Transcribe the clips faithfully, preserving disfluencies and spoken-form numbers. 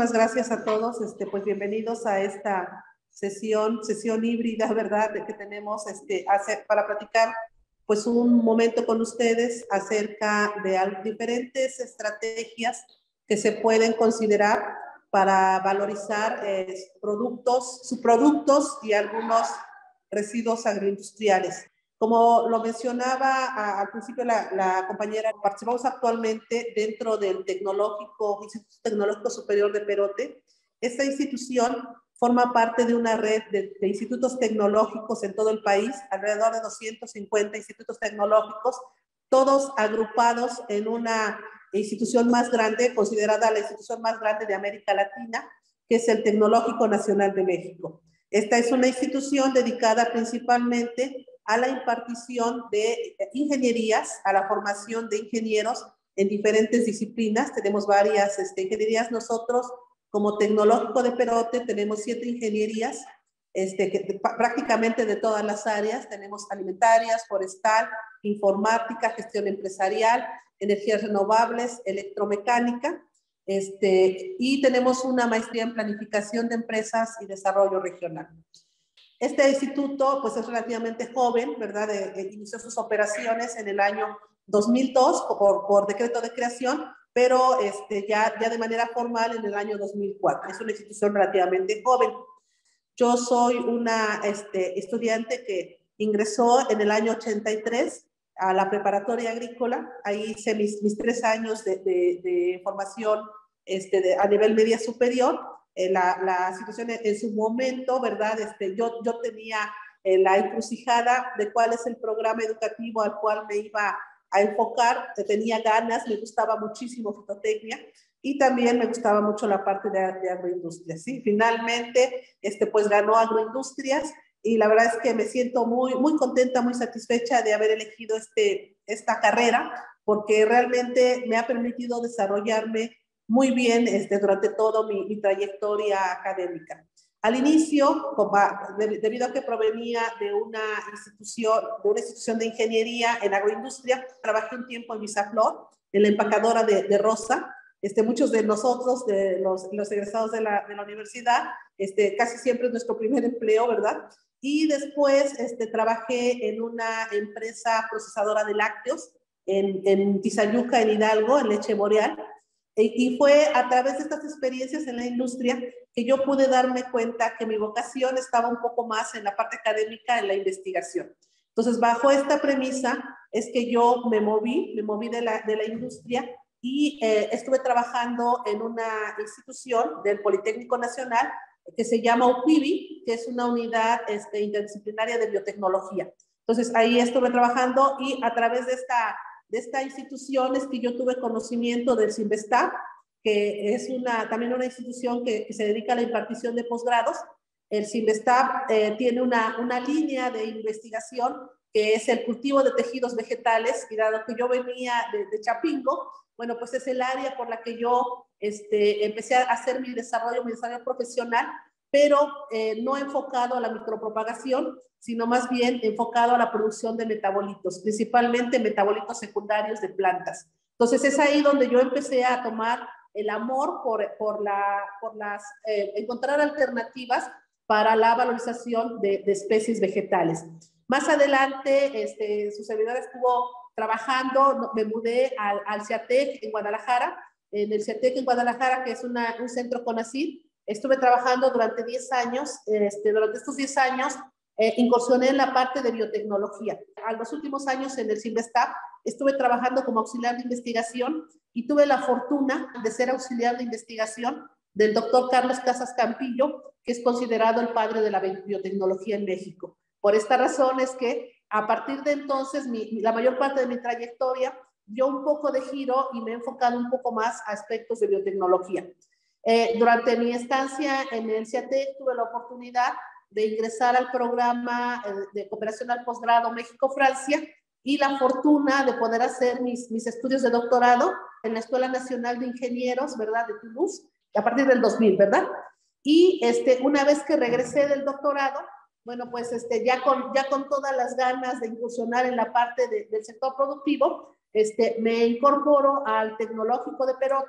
muchísimas gracias a todos. Este, pues bienvenidos a esta sesión, sesión híbrida, ¿verdad? De que tenemos este, hacer, para platicar pues un momento con ustedes acerca de diferentes estrategias que se pueden considerar para valorizar eh, productos, subproductos y algunos residuos agroindustriales. Como lo mencionaba a, al principio la, la compañera, participamos actualmente dentro del Tecnológico, Instituto Tecnológico Superior de Perote. Esta institución forma parte de una red de, de institutos tecnológicos en todo el país, alrededor de doscientos cincuenta institutos tecnológicos, todos agrupados en una institución más grande, considerada la institución más grande de América Latina, que es el Tecnológico Nacional de México. Esta es una institución dedicada principalmente a la impartición de ingenierías, a la formación de ingenieros en diferentes disciplinas. Tenemos varias este, ingenierías. Nosotros, como Tecnológico de Perote, tenemos siete ingenierías, este, que, prácticamente de todas las áreas. Tenemos alimentarias, forestal, informática, gestión empresarial, energías renovables, electromecánica, este, y tenemos una maestría en planificación de empresas y desarrollo regional. Este instituto pues es relativamente joven, ¿verdad? Eh, eh, inició sus operaciones en el año dos mil dos por, por decreto de creación, pero este, ya, ya de manera formal en el año dos mil cuatro. Es una institución relativamente joven. Yo soy una este, estudiante que ingresó en el año ochenta y tres a la preparatoria agrícola. Ahí hice mis, mis tres años de, de, de formación este, de, a nivel media superior. Eh, la, la situación en, en su momento, ¿verdad? Este, yo, yo tenía eh, la encrucijada de cuál es el programa educativo al cual me iba a enfocar. Tenía ganas, me gustaba muchísimo fitotecnia y también me gustaba mucho la parte de, de agroindustria, ¿sí? Finalmente, este, pues ganó agroindustrias y la verdad es que me siento muy, muy contenta, muy satisfecha de haber elegido este, esta carrera, porque realmente me ha permitido desarrollarme muy bien este, durante toda mi, mi trayectoria académica. Al inicio, como, de, debido a que provenía de una institución, de una institución de ingeniería en agroindustria, trabajé un tiempo en Visaflor, en la empacadora de, de Rosa. Este, muchos de nosotros, de los, los egresados de la, de la universidad, este, casi siempre es nuestro primer empleo, ¿verdad? Y después este, trabajé en una empresa procesadora de lácteos en, en Tizayuca, en Hidalgo, en Leche Boreal. Y fue a través de estas experiencias en la industria que yo pude darme cuenta que mi vocación estaba un poco más en la parte académica, en la investigación. Entonces, bajo esta premisa es que yo me moví, me moví de la, de la industria y eh, estuve trabajando en una institución del Politécnico Nacional que se llama U P I B I, que es una unidad este, interdisciplinaria de biotecnología. Entonces, ahí estuve trabajando y a través de esta de esta institución es que yo tuve conocimiento del CINVESTAB, que es una, también una institución que, que se dedica a la impartición de posgrados. El CINVESTAB eh, tiene una, una línea de investigación que es el cultivo de tejidos vegetales, y dado que yo venía de, de Chapingo, bueno, pues es el área por la que yo este, empecé a hacer mi desarrollo, mi desarrollo profesional, pero eh, no enfocado a la micropropagación, sino más bien enfocado a la producción de metabolitos, principalmente metabolitos secundarios de plantas. Entonces es ahí donde yo empecé a tomar el amor por, por, la, por las, eh, encontrar alternativas para la valorización de, de especies vegetales. Más adelante, este, su servidora estuvo trabajando, me mudé al, al CIATEC en Guadalajara, en el CIATEC en Guadalajara, que es una, un centro CONACYT. Estuve trabajando durante diez años, este, durante estos diez años eh, incursioné en la parte de biotecnología. A los últimos años en el CINVESTAB estuve trabajando como auxiliar de investigación y tuve la fortuna de ser auxiliar de investigación del doctor Carlos Casas Campillo, que es considerado el padre de la biotecnología en México. Por esta razón es que a partir de entonces mi, la mayor parte de mi trayectoria dio un poco de giro y me he enfocado un poco más a aspectos de biotecnología. Eh, durante mi estancia en el CIATEC tuve la oportunidad de ingresar al programa de cooperación al posgrado México-Francia y la fortuna de poder hacer mis, mis estudios de doctorado en la Escuela Nacional de Ingenieros, ¿verdad?, de Toulouse, a partir del dos mil, ¿verdad? Y este, una vez que regresé del doctorado, bueno, pues este, ya, con, ya con todas las ganas de incursionar en la parte de, del sector productivo, este, me incorporo al Tecnológico de Perote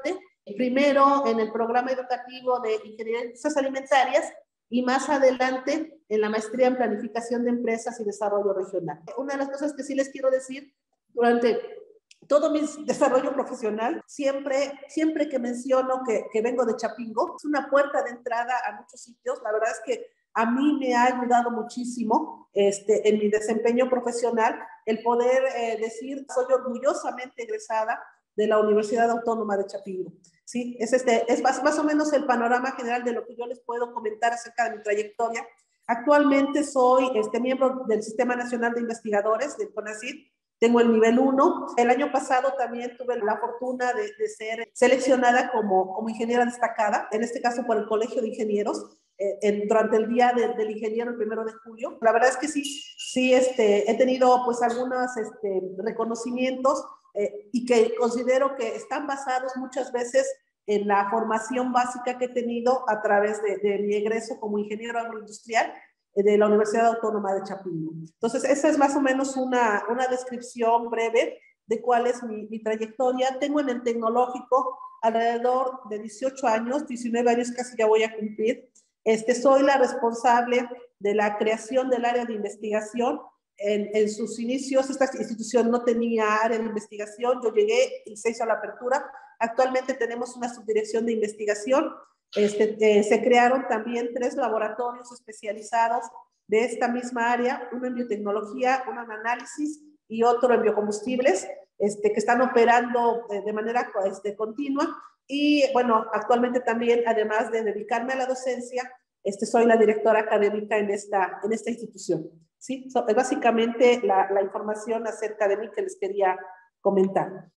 primero en el programa educativo de Ingeniería de Industrias Alimentarias y más adelante en la maestría en Planificación de Empresas y Desarrollo Regional. Una de las cosas que sí les quiero decir, durante todo mi desarrollo profesional, siempre, siempre que menciono que, que vengo de Chapingo, es una puerta de entrada a muchos sitios. La verdad es que a mí me ha ayudado muchísimo este, en mi desempeño profesional el poder eh, decir, soy orgullosamente egresada de la Universidad Autónoma de Chapingo. Sí, es, este, es más, más o menos el panorama general de lo que yo les puedo comentar acerca de mi trayectoria. Actualmente soy este, miembro del Sistema Nacional de Investigadores del CONACYT. Tengo el nivel uno. El año pasado también tuve la fortuna de, de ser seleccionada como, como ingeniera destacada, en este caso por el Colegio de Ingenieros, eh, en, durante el Día de, del Ingeniero, el primero de julio. La verdad es que sí, sí este, he tenido pues algunos este, reconocimientos eh, y que considero que están basados muchas veces en la formación básica que he tenido a través de, de mi egreso como ingeniero agroindustrial de la Universidad Autónoma de Chapingo. Entonces, esa es más o menos una, una descripción breve de cuál es mi, mi trayectoria. Tengo en el tecnológico alrededor de dieciocho años, diecinueve años casi ya voy a cumplir. Este, soy la responsable de la creación del área de investigación. En, en sus inicios, esta institución no tenía área de investigación. Yo llegué y se hizo la apertura. Actualmente tenemos una subdirección de investigación. Este, eh, se crearon también tres laboratorios especializados de esta misma área, uno en biotecnología, uno en análisis y otro en biocombustibles, este, que están operando de, de manera este, continua. Y bueno, actualmente también, además de dedicarme a la docencia, este, soy la directora académica en esta, en esta institución. ¿Sí? So, es básicamente la, la información acerca de mí que les quería comentar.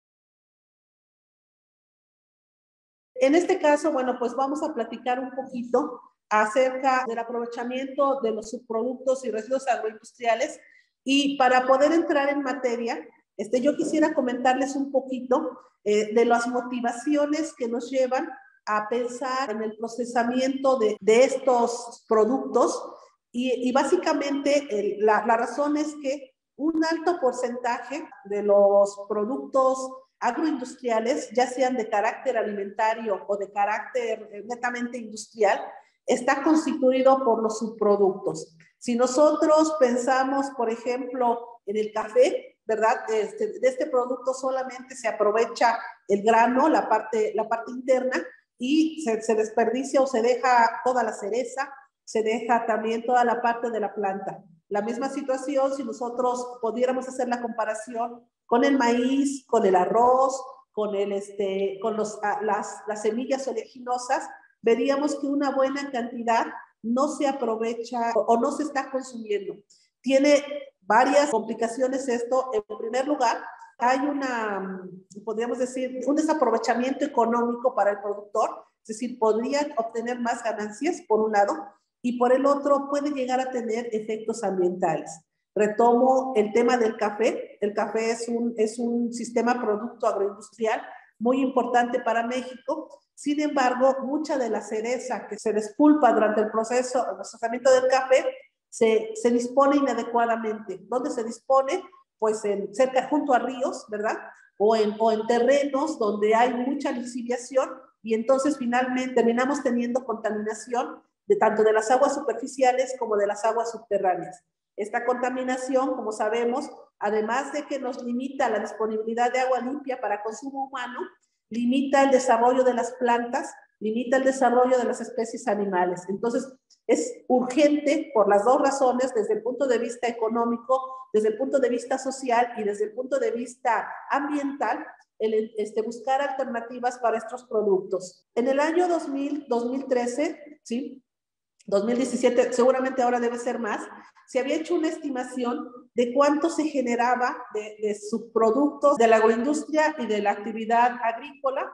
En este caso, bueno, pues vamos a platicar un poquito acerca del aprovechamiento de los subproductos y residuos agroindustriales. Y para poder entrar en materia, este, yo quisiera comentarles un poquito eh, de las motivaciones que nos llevan a pensar en el procesamiento de, de estos productos. Y, y básicamente el, la, la razón es que un alto porcentaje de los productos agroindustriales, ya sean de carácter alimentario o de carácter netamente industrial, está constituido por los subproductos. Si nosotros pensamos, por ejemplo, en el café, ¿verdad? Este, de este producto solamente se aprovecha el grano, la parte, la parte interna, y se, se desperdicia o se deja toda la cereza, se deja también toda la parte de la planta. La misma situación, si nosotros pudiéramos hacer la comparación con el maíz, con el arroz, con, el, este, con los, las, las semillas oleaginosas, veríamos que una buena cantidad no se aprovecha o, o no se está consumiendo. Tiene varias complicaciones esto. En primer lugar, hay una, podríamos decir, un desaprovechamiento económico para el productor, es decir, podrían obtener más ganancias, por un lado, y por el otro puede llegar a tener efectos ambientales. Retomo el tema del café. El café es un, es un sistema producto agroindustrial muy importante para México. Sin embargo, mucha de la cereza que se despulpa durante el proceso, el procesamiento del café, se, se dispone inadecuadamente. ¿Dónde se dispone? Pues en, cerca, junto a ríos, ¿verdad? O en, o en terrenos donde hay mucha lixiviación y entonces finalmente terminamos teniendo contaminación de tanto de las aguas superficiales como de las aguas subterráneas. Esta contaminación, como sabemos, además de que nos limita la disponibilidad de agua limpia para consumo humano, limita el desarrollo de las plantas, limita el desarrollo de las especies animales. Entonces, es urgente por las dos razones, desde el punto de vista económico, desde el punto de vista social y desde el punto de vista ambiental, el, este, buscar alternativas para estos productos. En el año dos mil, dos mil trece, ¿sí? dos mil diecisiete, seguramente ahora debe ser más, se había hecho una estimación de cuánto se generaba de, de subproductos de la agroindustria y de la actividad agrícola.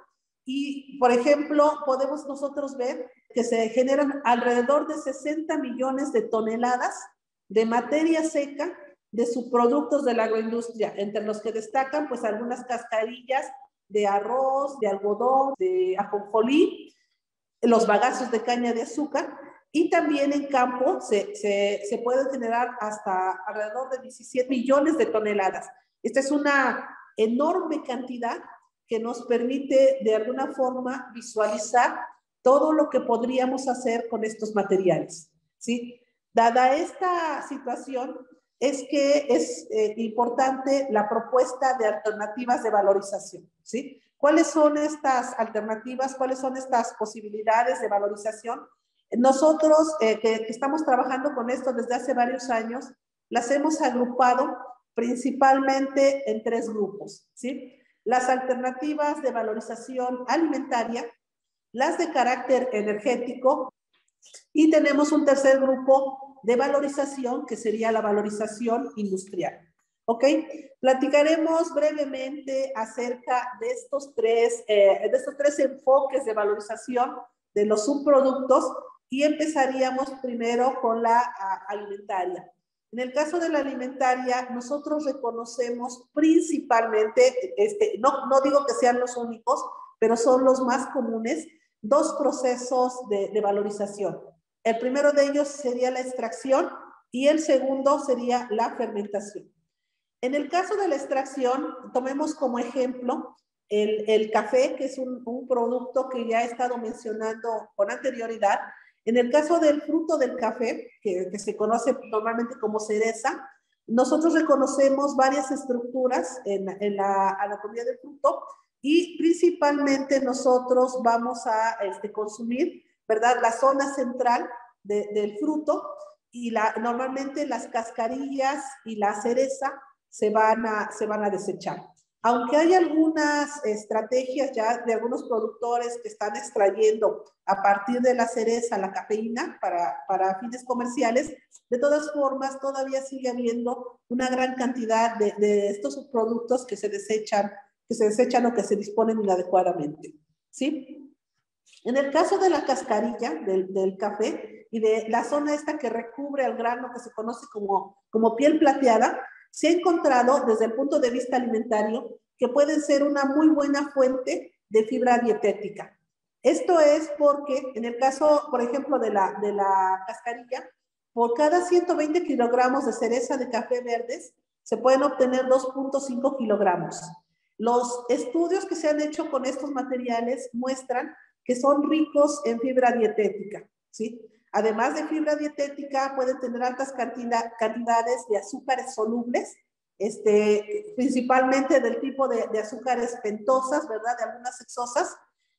Y, por ejemplo, podemos nosotros ver que se generan alrededor de sesenta millones de toneladas de materia seca de subproductos de la agroindustria, entre los que destacan pues algunas cascarillas de arroz, de algodón, de ajonjolí, los bagazos de caña de azúcar. Y también en campo se, se, se pueden generar hasta alrededor de diecisiete millones de toneladas. Esta es una enorme cantidad que nos permite de alguna forma visualizar todo lo que podríamos hacer con estos materiales, ¿sí? Dada esta situación, es que es eh, importante la propuesta de alternativas de valorización, ¿sí? ¿Cuáles son estas alternativas? ¿Cuáles son estas posibilidades de valorización? Nosotros eh, que, que estamos trabajando con esto desde hace varios años, las hemos agrupado principalmente en tres grupos, ¿sí? Las alternativas de valorización alimentaria, las de carácter energético, y tenemos un tercer grupo de valorización que sería la valorización industrial. ¿Ok? Platicaremos brevemente acerca de estos tres, eh, de estos tres enfoques de valorización de los subproductos y empezaríamos primero con la a, alimentaria. En el caso de la alimentaria, nosotros reconocemos principalmente, este, no, no digo que sean los únicos, pero son los más comunes, dos procesos de, de valorización. El primero de ellos sería la extracción y el segundo sería la fermentación. En el caso de la extracción, tomemos como ejemplo el, el café, que es un, un producto que ya he estado mencionando con anterioridad. En el caso del fruto del café, que, que se conoce normalmente como cereza, nosotros reconocemos varias estructuras en, en la anatomía del fruto y principalmente nosotros vamos a este, consumir, ¿verdad?, la zona central de, del fruto y la, normalmente las cascarillas y la cereza se van a, se van a desechar. Aunque hay algunas estrategias ya de algunos productores que están extrayendo a partir de la cereza la cafeína para, para fines comerciales, de todas formas todavía sigue habiendo una gran cantidad de, de estos productos que se desechan, que se desechan o que se disponen inadecuadamente, ¿sí? En el caso de la cascarilla del, del café y de la zona esta que recubre al grano que se conoce como, como piel plateada, se ha encontrado desde el punto de vista alimentario que pueden ser una muy buena fuente de fibra dietética. Esto es porque en el caso, por ejemplo, de la, de la cascarilla, por cada ciento veinte kilogramos de cereza de café verdes, se pueden obtener dos punto cinco kilogramos. Los estudios que se han hecho con estos materiales muestran que son ricos en fibra dietética, ¿sí? Además de fibra dietética, pueden tener altas cantidad, cantidades de azúcares solubles, este, principalmente del tipo de, de azúcares pentosas, ¿verdad?, de algunas hexosas.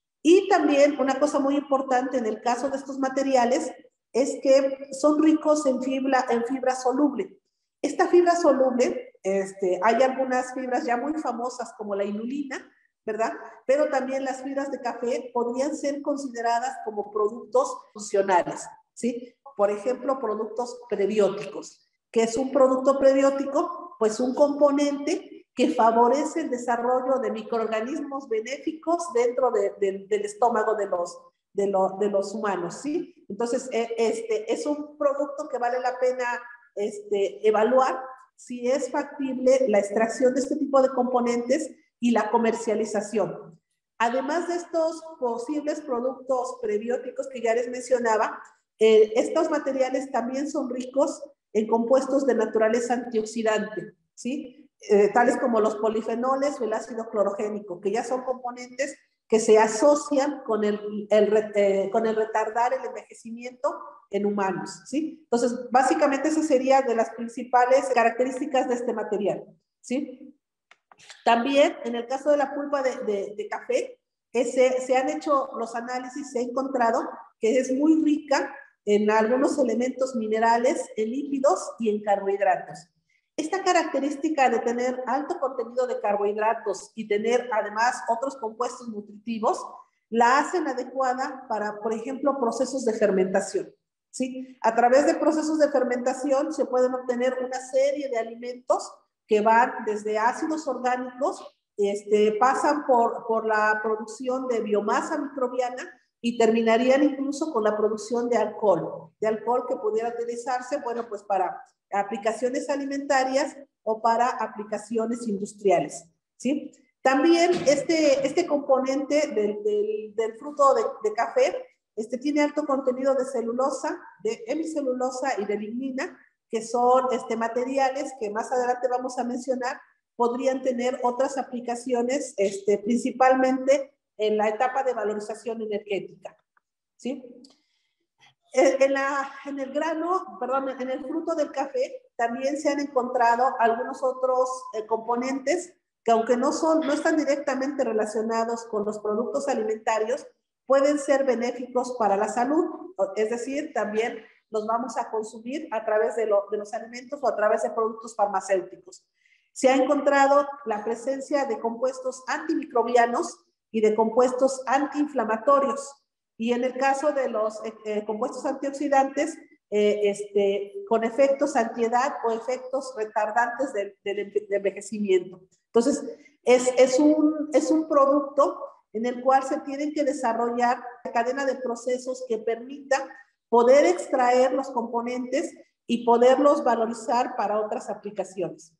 Y también una cosa muy importante en el caso de estos materiales es que son ricos en fibra, en fibra soluble. Esta fibra soluble, este, hay algunas fibras ya muy famosas como la inulina, ¿verdad? Pero también las fibras de café podrían ser consideradas como productos funcionales, ¿sí? Por ejemplo, productos prebióticos. ¿Qué es un producto prebiótico? Pues un componente que favorece el desarrollo de microorganismos benéficos dentro de, de, del estómago de los, de, lo, de los humanos, ¿sí? Entonces, este es un producto que vale la pena este, evaluar si es factible la extracción de este tipo de componentes y la comercialización. Además de estos posibles productos prebióticos que ya les mencionaba, eh, estos materiales también son ricos en compuestos de naturaleza antioxidante, ¿sí? Eh, tales como los polifenoles o el ácido clorogénico, que ya son componentes que se asocian con el, el, eh, con el retardar el envejecimiento en humanos, ¿sí? Entonces, básicamente esa sería de las principales características de este material, ¿sí? También, en el caso de la pulpa de, de, de café, ese, se han hecho los análisis, se ha encontrado que es muy rica en algunos elementos minerales, en lípidos y en carbohidratos. Esta característica de tener alto contenido de carbohidratos y tener además otros compuestos nutritivos, la hacen adecuada para, por ejemplo, procesos de fermentación, ¿sí? A través de procesos de fermentación se pueden obtener una serie de alimentos que van desde ácidos orgánicos, este, pasan por, por la producción de biomasa microbiana y terminarían incluso con la producción de alcohol, de alcohol que pudiera utilizarse, bueno, pues para aplicaciones alimentarias o para aplicaciones industriales, ¿sí? También este, este componente del, del, del fruto de, de café, este tiene alto contenido de celulosa, de hemicelulosa y de lignina, que son este, materiales que más adelante vamos a mencionar, podrían tener otras aplicaciones, este, principalmente en la etapa de valorización energética, ¿sí? En, la, en el grano, perdón, en el fruto del café también se han encontrado algunos otros eh, componentes que aunque no, son, no están directamente relacionados con los productos alimentarios, pueden ser benéficos para la salud, es decir, también los vamos a consumir a través de, lo, de los alimentos o a través de productos farmacéuticos. Se ha encontrado la presencia de compuestos antimicrobianos y de compuestos antiinflamatorios. Y en el caso de los eh, compuestos antioxidantes, eh, este, con efectos antiedad o efectos retardantes del, del envejecimiento. Entonces, es, es, un, es un producto en el cual se tienen que desarrollar una cadena de procesos que permita poder extraer los componentes y poderlos valorizar para otras aplicaciones.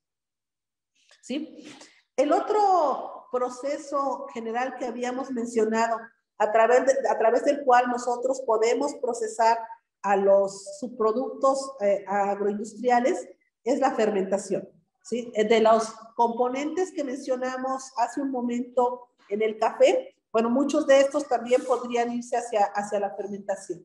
¿Sí? El otro proceso general que habíamos mencionado, a través, de, a través del cual nosotros podemos procesar a los subproductos eh, agroindustriales, es la fermentación, ¿sí? De los componentes que mencionamos hace un momento en el café, bueno, muchos de estos también podrían irse hacia, hacia la fermentación.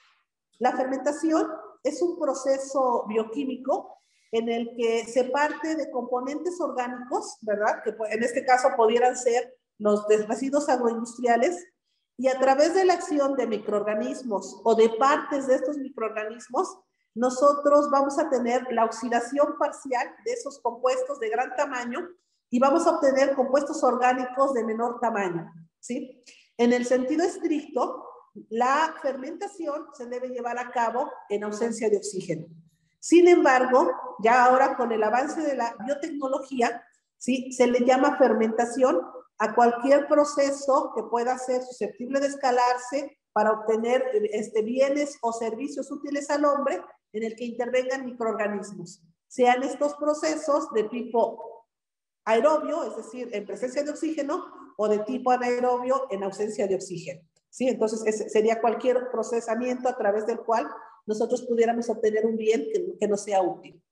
La fermentación es un proceso bioquímico en el que se parte de componentes orgánicos, ¿verdad? Que en este caso pudieran ser los residuos agroindustriales, y a través de la acción de microorganismos o de partes de estos microorganismos, nosotros vamos a tener la oxidación parcial de esos compuestos de gran tamaño y vamos a obtener compuestos orgánicos de menor tamaño, ¿sí? En el sentido estricto, la fermentación se debe llevar a cabo en ausencia de oxígeno. Sin embargo, ya ahora con el avance de la biotecnología, ¿sí? Se le llama fermentación a cualquier proceso que pueda ser susceptible de escalarse para obtener este, bienes o servicios útiles al hombre en el que intervengan microorganismos. Sean estos procesos de tipo aerobio, es decir, en presencia de oxígeno, o de tipo anaerobio en ausencia de oxígeno. ¿Sí? Entonces, ese sería cualquier procesamiento a través del cual nosotros pudiéramos obtener un bien que, que nos sea útil.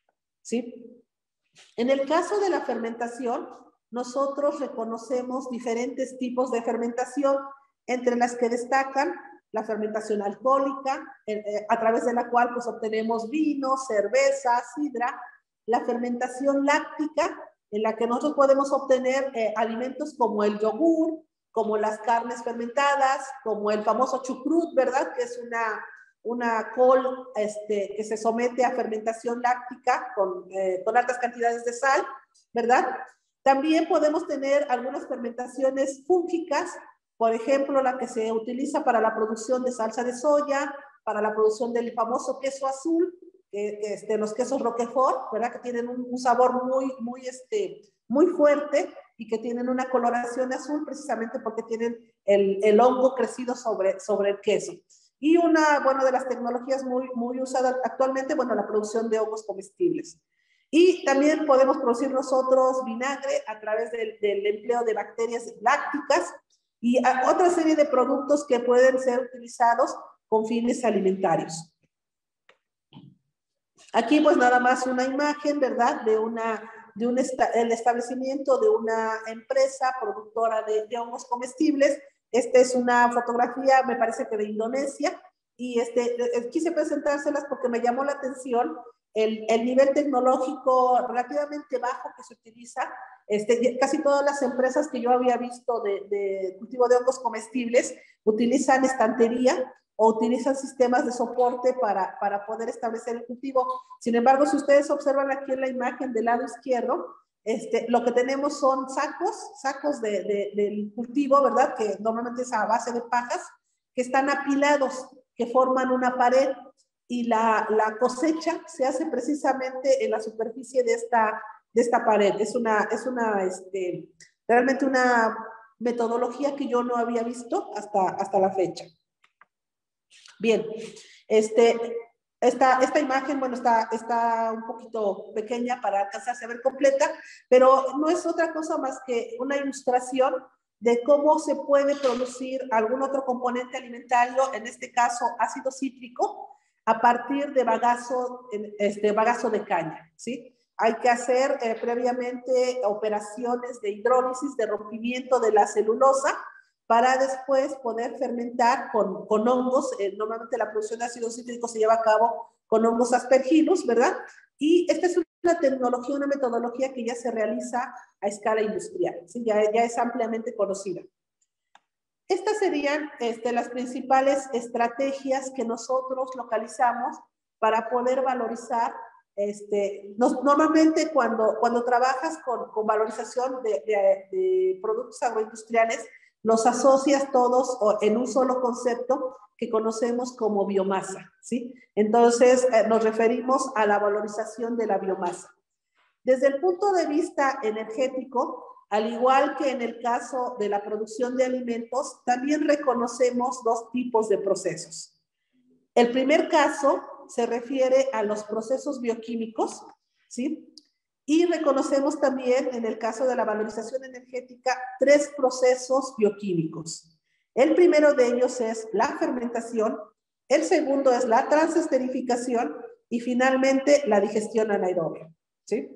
¿Sí? En el caso de la fermentación, nosotros reconocemos diferentes tipos de fermentación, entre las que destacan la fermentación alcohólica, eh, a través de la cual pues, obtenemos vino, cerveza, sidra, la fermentación láctica, en la que nosotros podemos obtener eh, alimentos como el yogur, como las carnes fermentadas, como el famoso chucrut, ¿verdad? Que es una, una col este, que se somete a fermentación láctica con, eh, con altas cantidades de sal, ¿verdad? También podemos tener algunas fermentaciones fúngicas, por ejemplo, la que se utiliza para la producción de salsa de soya, para la producción del famoso queso azul, eh, este, los quesos Roquefort, ¿verdad? Que tienen un, un sabor muy, muy, este, muy fuerte y que tienen una coloración azul precisamente porque tienen el, el hongo crecido sobre, sobre el queso. Y una, bueno, de las tecnologías muy, muy usadas actualmente, bueno, la producción de hongos comestibles. Y también podemos producir nosotros vinagre a través del, del empleo de bacterias lácticas y a otra serie de productos que pueden ser utilizados con fines alimentarios. Aquí pues nada más una imagen, ¿verdad? De, una, de un esta, el establecimiento de una empresa productora de, de hongos comestibles. Esta es una fotografía, me parece que de Indonesia, y este, quise presentárselas porque me llamó la atención el, el nivel tecnológico relativamente bajo que se utiliza. Este, casi todas las empresas que yo había visto de, de cultivo de hongos comestibles utilizan estantería o utilizan sistemas de soporte para, para poder establecer el cultivo. Sin embargo, si ustedes observan aquí en la imagen del lado izquierdo, este, lo que tenemos son sacos, sacos de, de, del cultivo, ¿verdad? Que normalmente es a base de pajas, que están apilados, que forman una pared, y la, la cosecha se hace precisamente en la superficie de esta, de esta pared. Es una, es una este, realmente una metodología que yo no había visto hasta, hasta la fecha. Bien, este, esta, esta imagen, bueno, está, está un poquito pequeña para alcanzarse a ver completa, pero no es otra cosa más que una ilustración de cómo se puede producir algún otro componente alimentario, en este caso ácido cítrico, a partir de bagazo, este, bagazo de caña, ¿sí? hay que hacer eh, previamente operaciones de hidrólisis, de rompimiento de la celulosa, para después poder fermentar con, con hongos. Eh, normalmente la producción de ácido cítrico se lleva a cabo con hongos aspergillus, ¿verdad? Y esta es una tecnología, una metodología que ya se realiza a escala industrial, ¿sí? ya, ya es ampliamente conocida. Estas serían este, las principales estrategias que nosotros localizamos para poder valorizar. Este, nos, normalmente cuando, cuando trabajas con, con valorización de, de, de productos agroindustriales, los asocias todos en un solo concepto que conocemos como biomasa, ¿sí? Entonces, eh, nos referimos a la valorización de la biomasa. Desde el punto de vista energético, al igual que en el caso de la producción de alimentos, también reconocemos dos tipos de procesos. El primer caso se refiere a los procesos bioquímicos, ¿sí? Y reconocemos también, en el caso de la valorización energética, tres procesos bioquímicos. El primero de ellos es la fermentación, el segundo es la transesterificación y finalmente la digestión anaerobia, ¿sí?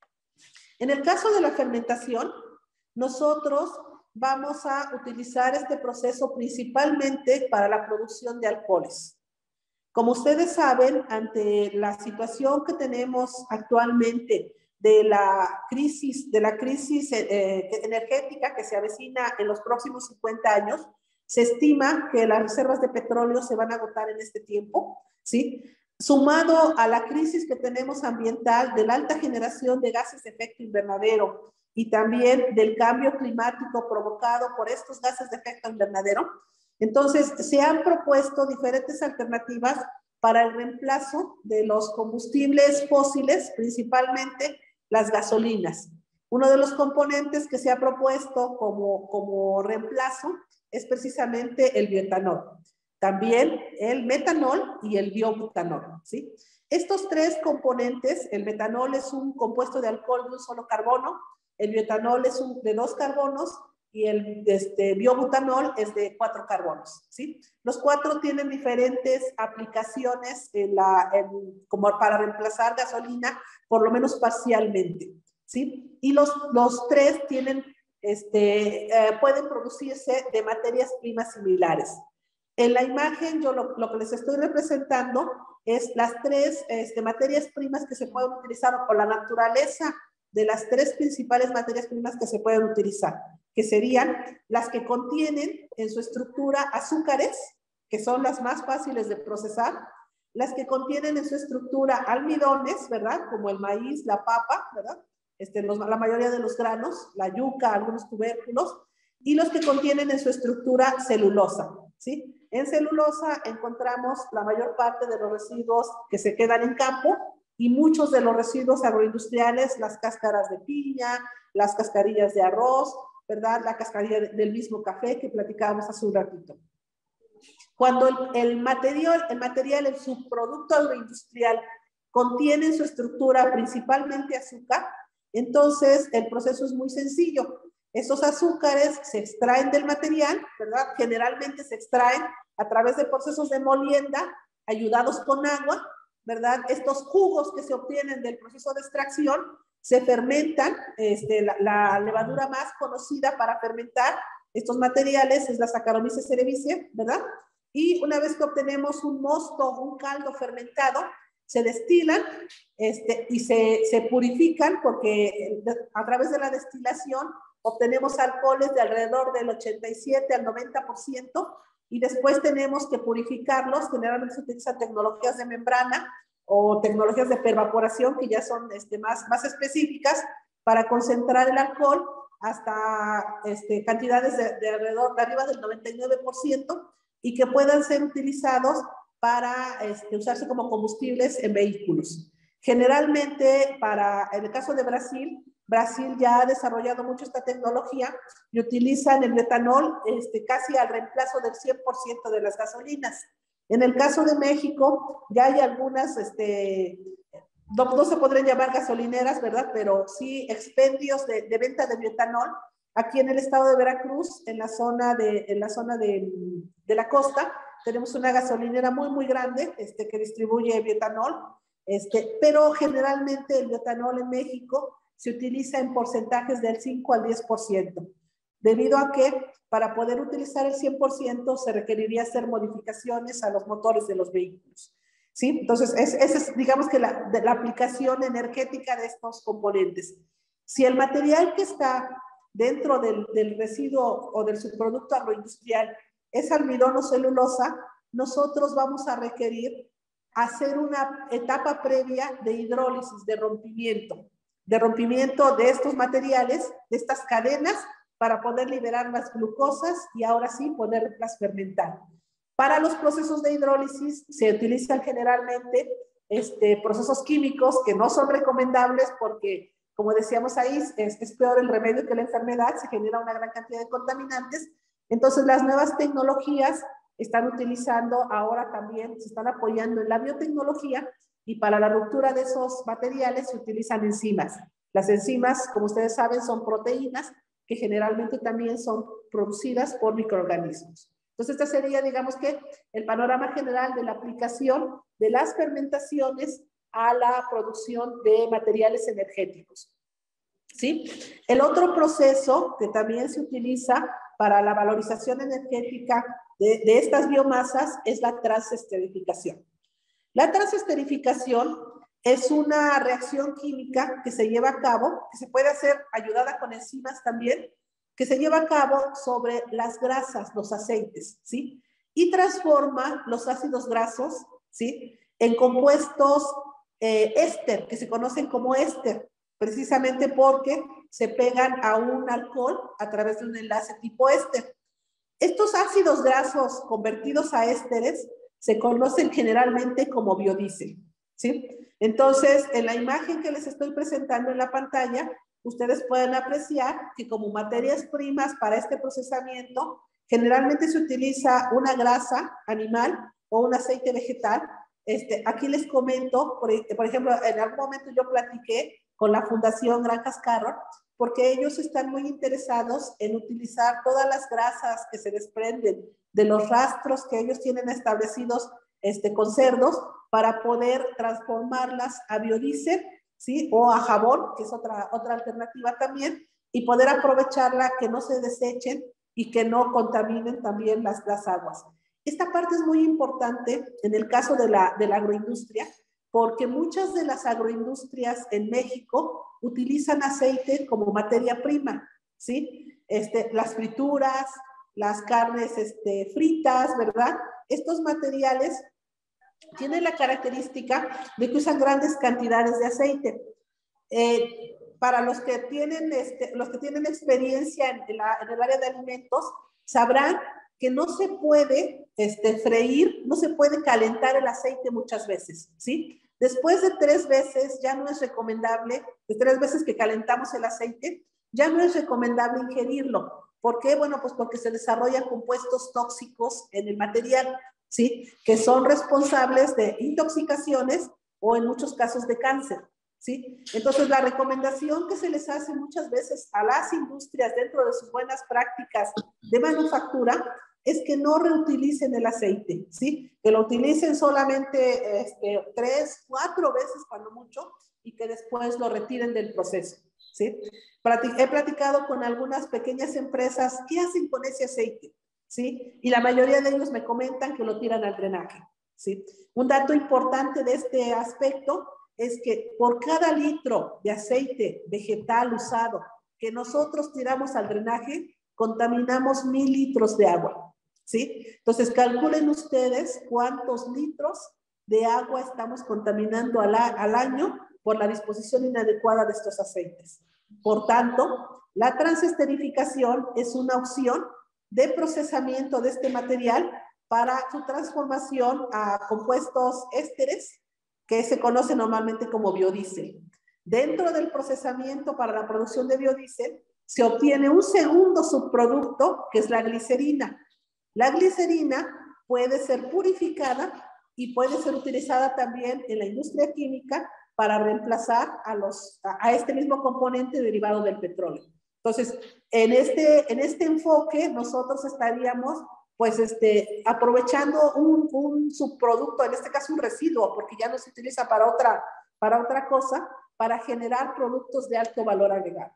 En el caso de la fermentación, nosotros vamos a utilizar este proceso principalmente para la producción de alcoholes. Como ustedes saben, ante la situación que tenemos actualmente de la crisis, de la crisis eh, energética que se avecina en los próximos cincuenta años, se estima que las reservas de petróleo se van a agotar en este tiempo, ¿sí? Sumado a la crisis que tenemos ambiental de la alta generación de gases de efecto invernadero y también del cambio climático provocado por estos gases de efecto invernadero, entonces se han propuesto diferentes alternativas para el reemplazo de los combustibles fósiles, principalmente las gasolinas. Uno de los componentes que se ha propuesto como, como reemplazo es precisamente el bioetanol. También el metanol y el biobutanol, ¿sí? Estos tres componentes, el metanol es un compuesto de alcohol de un solo carbono, el bioetanol es un, de dos carbonos y el este, biobutanol es de cuatro carbonos, ¿sí? Los cuatro tienen diferentes aplicaciones en la, en, como para reemplazar gasolina, por lo menos parcialmente, ¿sí? Y los, los tres tienen, este, eh, pueden producirse de materias primas similares. En la imagen, yo lo, lo que les estoy representando es las tres este, materias primas que se pueden utilizar, o la naturaleza de las tres principales materias primas que se pueden utilizar, que serían las que contienen en su estructura azúcares, que son las más fáciles de procesar, las que contienen en su estructura almidones, ¿verdad? Como el maíz, la papa, ¿verdad? Este, los, la mayoría de los granos, la yuca, algunos tubérculos, y los que contienen en su estructura celulosa, ¿sí? En celulosa encontramos la mayor parte de los residuos que se quedan en campo y muchos de los residuos agroindustriales, las cáscaras de piña, las cascarillas de arroz, ¿verdad? La cascarilla del mismo café que platicábamos hace un ratito. Cuando el, el material, el material, el subproducto agroindustrial contiene en su estructura principalmente azúcar, entonces el proceso es muy sencillo. Esos azúcares se extraen del material, ¿verdad? Generalmente se extraen a través de procesos de molienda, ayudados con agua, ¿verdad? Estos jugos que se obtienen del proceso de extracción se fermentan. Este, la, la levadura más conocida para fermentar estos materiales es la Saccharomyces cerevisiae, ¿verdad? Y una vez que obtenemos un mosto, un caldo fermentado, se destilan este, y se, se purifican, porque a través de la destilación obtenemos alcoholes de alrededor del ochenta y siete al noventa por ciento, y después tenemos que purificarlos. Generalmente se utilizan tecnologías de membrana o tecnologías de pervaporación que ya son este, más, más específicas para concentrar el alcohol hasta este, cantidades de, de alrededor, de arriba del noventa y nueve por ciento, y que puedan ser utilizados para este, usarse como combustibles en vehículos. Generalmente, para, en el caso de Brasil, Brasil ya ha desarrollado mucho esta tecnología y utilizan el metanol este, casi al reemplazo del cien por ciento de las gasolinas. En el caso de México, ya hay algunas, este, no, no se podrían llamar gasolineras, ¿verdad? Pero sí expendios de, de venta de bioetanol. Aquí en el estado de Veracruz, en la zona de, en la, zona de, de la costa, tenemos una gasolinera muy, muy grande este, que distribuye bioetanol. Este, pero generalmente el bioetanol en México se utiliza en porcentajes del cinco al diez por ciento, debido a que para poder utilizar el cien por ciento se requeriría hacer modificaciones a los motores de los vehículos. ¿Sí? Entonces, esa es, es, digamos que la, de la aplicación energética de estos componentes. Si el material que está dentro del, del residuo o del subproducto agroindustrial es almidón o celulosa, nosotros vamos a requerir hacer una etapa previa de hidrólisis, de rompimiento, de rompimiento de estos materiales, de estas cadenas, para poder liberar las glucosas y ahora sí poderlas fermentar. Para los procesos de hidrólisis se utilizan generalmente este, procesos químicos que no son recomendables porque, como decíamos ahí, es, es peor el remedio que la enfermedad, se genera una gran cantidad de contaminantes. Entonces, las nuevas tecnologías están utilizando ahora también, se están apoyando en la biotecnología y para la ruptura de esos materiales se utilizan enzimas. Las enzimas, como ustedes saben, son proteínas que generalmente también son producidas por microorganismos. Entonces, este sería, digamos que, el panorama general de la aplicación de las fermentaciones a la producción de materiales energéticos. ¿Sí? El otro proceso que también se utiliza para la valorización energética de, de estas biomasas es la transesterificación. La transesterificación es una reacción química que se lleva a cabo, que se puede hacer ayudada con enzimas también, que se lleva a cabo sobre las grasas, los aceites, ¿sí? Y transforma los ácidos grasos, ¿sí? En compuestos eh, éster, que se conocen como éster, precisamente porque se pegan a un alcohol a través de un enlace tipo éster. Estos ácidos grasos convertidos a ésteres se conocen generalmente como biodiesel, ¿sí? Entonces, en la imagen que les estoy presentando en la pantalla, ustedes pueden apreciar que como materias primas para este procesamiento, generalmente se utiliza una grasa animal o un aceite vegetal. Este, aquí les comento, por, por ejemplo, en algún momento yo platiqué con la Fundación Granjas Carroll, porque ellos están muy interesados en utilizar todas las grasas que se desprenden de los rastros que ellos tienen establecidos este, con cerdos para poder transformarlas a biodiesel, ¿sí? O a jabón, que es otra, otra alternativa también, y poder aprovecharla, que no se desechen y que no contaminen también las, las aguas. Esta parte es muy importante en el caso de la, de la agroindustria, porque muchas de las agroindustrias en México utilizan aceite como materia prima, ¿sí? Este, las frituras, las carnes este, fritas, ¿verdad? Estos materiales tienen la característica de que usan grandes cantidades de aceite. Eh, para los que tienen, este, los que tienen experiencia en, la, en el área de alimentos, sabrán que no se puede este, freír, no se puede calentar el aceite muchas veces, ¿sí? Después de tres veces ya no es recomendable, de tres veces que calentamos el aceite, ya no es recomendable ingerirlo. ¿Por qué? Bueno, pues porque se desarrollan compuestos tóxicos en el material, ¿sí? Que son responsables de intoxicaciones o en muchos casos de cáncer, ¿sí? Entonces, la recomendación que se les hace muchas veces a las industrias dentro de sus buenas prácticas de manufactura es que no reutilicen el aceite, ¿sí? Que lo utilicen solamente este, tres, cuatro veces cuando mucho y que después lo retiren del proceso, ¿sí? He platicado con algunas pequeñas empresas, ¿qué hacen con ese aceite? ¿Sí? Y la mayoría de ellos me comentan que lo tiran al drenaje, ¿sí? Un dato importante de este aspecto es que por cada litro de aceite vegetal usado que nosotros tiramos al drenaje, contaminamos mil litros de agua, ¿sí? Entonces, calculen ustedes cuántos litros de agua estamos contaminando al, al año por la disposición inadecuada de estos aceites. Por tanto, la transesterificación es una opción de procesamiento de este material para su transformación a compuestos ésteres que se conocen normalmente como biodiesel. Dentro del procesamiento para la producción de biodiesel se obtiene un segundo subproducto que es la glicerina. La glicerina puede ser purificada y puede ser utilizada también en la industria química para reemplazar a, los, a este mismo componente derivado del petróleo. Entonces, en este, en este enfoque nosotros estaríamos pues este, aprovechando un, un subproducto, en este caso un residuo, porque ya no se utiliza para otra, para otra cosa, para generar productos de alto valor agregado.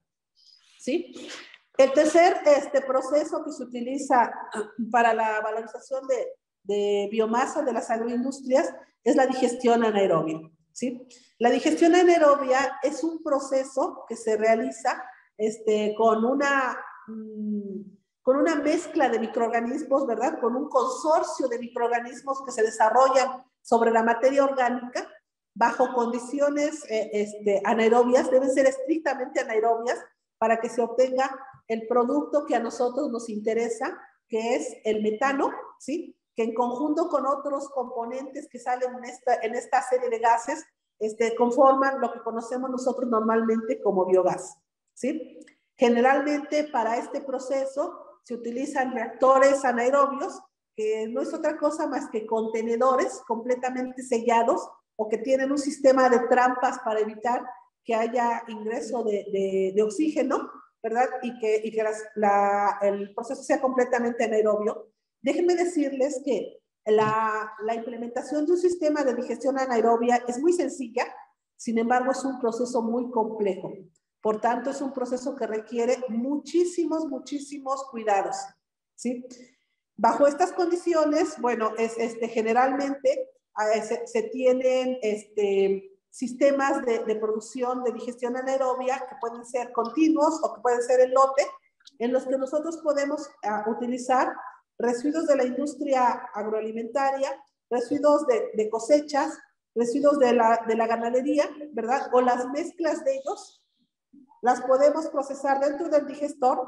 ¿Sí? El tercer este, proceso que se utiliza para la valorización de, de biomasa de las agroindustrias es la digestión anaerobia. ¿Sí? La digestión anaerobia es un proceso que se realiza este, con, una, mmm, con una mezcla de microorganismos, ¿verdad? Con un consorcio de microorganismos que se desarrollan sobre la materia orgánica bajo condiciones eh, este, anaerobias, deben ser estrictamente anaerobias para que se obtenga el producto que a nosotros nos interesa, que es el metano, ¿sí? Que en conjunto con otros componentes que salen en esta, en esta serie de gases, este, conforman lo que conocemos nosotros normalmente como biogás, ¿sí? Generalmente para este proceso se utilizan reactores anaerobios, que no es otra cosa más que contenedores completamente sellados o que tienen un sistema de trampas para evitar que haya ingreso de, de, de oxígeno, ¿verdad? Y que, y que las, la, el proceso sea completamente anaerobio. Déjenme decirles que la, la implementación de un sistema de digestión anaerobia es muy sencilla, sin embargo es un proceso muy complejo. Por tanto, es un proceso que requiere muchísimos, muchísimos cuidados, ¿sí? Bajo estas condiciones, bueno, es, este, generalmente eh, se, se tienen este, sistemas de, de producción de digestión anaerobia que pueden ser continuos o que pueden ser en lote, en los que nosotros podemos uh, utilizar residuos de la industria agroalimentaria, residuos de, de cosechas, residuos de la, de la ganadería, ¿verdad? O las mezclas de ellos, las podemos procesar dentro del digestor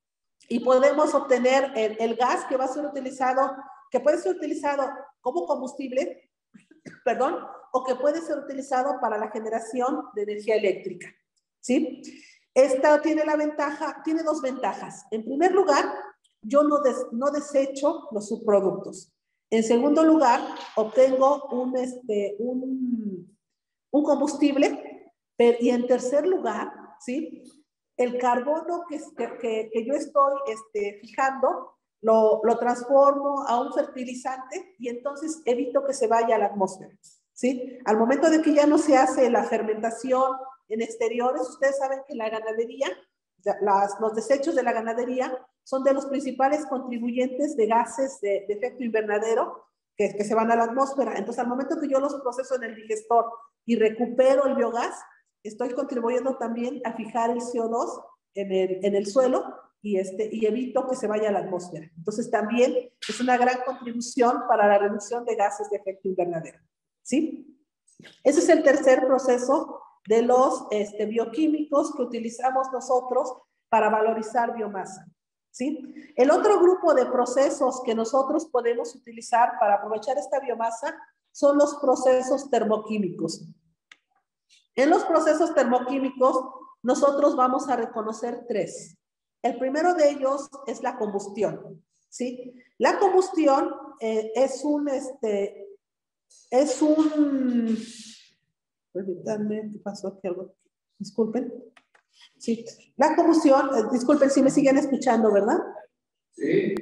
y podemos obtener el, el gas que va a ser utilizado, que puede ser utilizado como combustible, perdón, o que puede ser utilizado para la generación de energía eléctrica, ¿sí? Esta tiene la ventaja, tiene dos ventajas. En primer lugar, yo no, des, no desecho los subproductos. En segundo lugar, obtengo un, este, un, un combustible, pero, y en tercer lugar, ¿sí? El carbono que, que, que yo estoy este, fijando, lo, lo transformo a un fertilizante y entonces evito que se vaya a la atmósfera, ¿sí? Al momento de que ya no se hace la fermentación en exteriores, ustedes saben que la ganadería, las, los desechos de la ganadería son de los principales contribuyentes de gases de, de efecto invernadero que, que se van a la atmósfera. Entonces, al momento que yo los proceso en el digestor y recupero el biogás, estoy contribuyendo también a fijar el C O dos en el, en el suelo y, este, y evito que se vaya a la atmósfera. Entonces también es una gran contribución para la reducción de gases de efecto invernadero, ¿sí? Ese es el tercer proceso de los este, bioquímicos que utilizamos nosotros para valorizar biomasa, ¿sí? El otro grupo de procesos que nosotros podemos utilizar para aprovechar esta biomasa son los procesos termoquímicos. En los procesos termoquímicos, nosotros vamos a reconocer tres. El primero de ellos es la combustión, ¿sí? La combustión eh, es un, este, es un, permítanme, ¿qué pasó aquí algo? Disculpen. Sí, la combustión, eh, disculpen si me siguen escuchando, ¿verdad? Sí.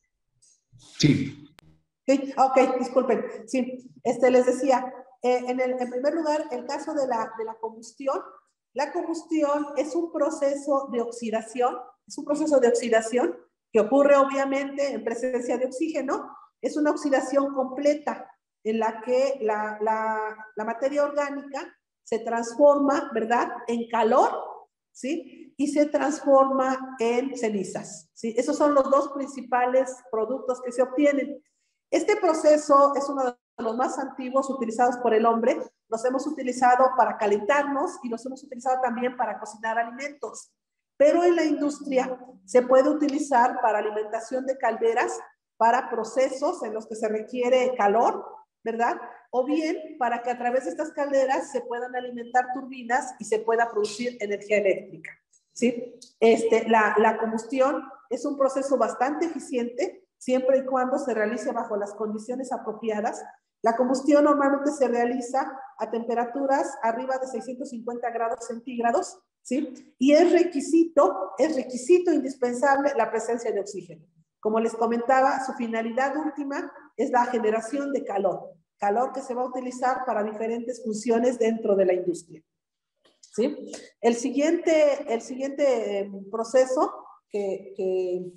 Sí. Sí, ok, disculpen. Sí, este, les decía, eh, en, el, en primer lugar, el caso de la, de la combustión. La combustión es un proceso de oxidación, es un proceso de oxidación que ocurre obviamente en presencia de oxígeno. Es una oxidación completa en la que la, la, la materia orgánica se transforma, ¿verdad?, en calor, ¿sí? Y se transforma en cenizas, ¿sí? Esos son los dos principales productos que se obtienen. Este proceso es uno de los más antiguos utilizados por el hombre. Los hemos utilizado para calentarnos y los hemos utilizado también para cocinar alimentos. Pero en la industria se puede utilizar para alimentación de calderas, para procesos en los que se requiere calor, ¿verdad? O bien para que a través de estas calderas se puedan alimentar turbinas y se pueda producir energía eléctrica, ¿sí? Este, la, la combustión es un proceso bastante eficiente siempre y cuando se realice bajo las condiciones apropiadas. La combustión normalmente se realiza a temperaturas arriba de seiscientos cincuenta grados centígrados, ¿sí? Y es requisito, es requisito indispensable la presencia de oxígeno. Como les comentaba, su finalidad última es la generación de calor, calor que se va a utilizar para diferentes funciones dentro de la industria. ¿Sí? El siguiente, el siguiente proceso que, que,